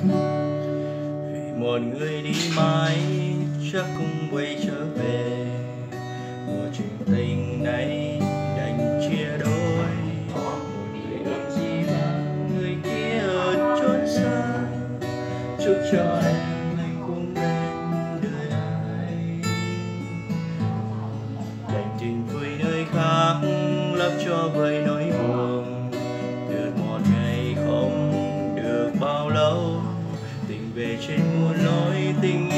Vì một người đi mãi chắc cũng quay trở về, một chuyện tình này đành chia đôi. Một người ước gì bằng người kia ở chốn xa, chúc cho em anh cũng bên đời ai. Dành tình vui nơi khác lấp cho vơi nỗi buồn, được một ngày không được bao lâu, tình về trên muôn lối tình